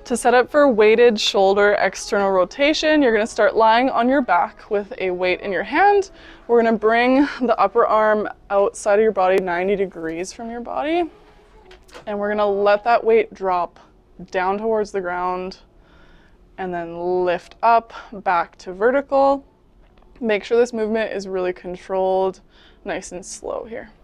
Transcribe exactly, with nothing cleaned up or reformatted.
To set up for weighted shoulder external rotation, you're gonna start lying on your back with a weight in your hand. We're gonna bring the upper arm outside of your body ninety degrees from your body. And we're gonna let that weight drop down towards the ground and then lift up back to vertical. Make sure this movement is really controlled, nice and slow here.